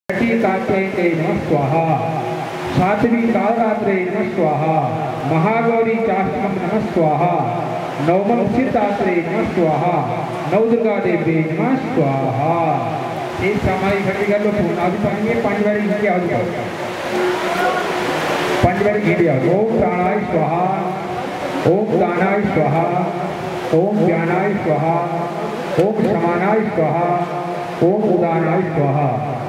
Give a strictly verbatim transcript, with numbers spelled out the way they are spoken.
कात्यायने नमः स्वाहा सात्वी कालरात्रे नमः स्वाहा महागौरी चाष्टकं नमः स्वाहा नवमं सिद्धात्रे नमः स्वाहा नवदुर्गा देवी नमः स्वाहा। एक सामाई घड़ी कर लो पूर्ण अभी पाएंगे पांच बार इनकी आवाज पांच बार घी दिया। ओम प्राणाय स्वाहा ओम दानाय स्वाहा ओम ज्ञानाय स्वाहा ओम समानाय स्वाहा ओम उदानाय स्वाहा।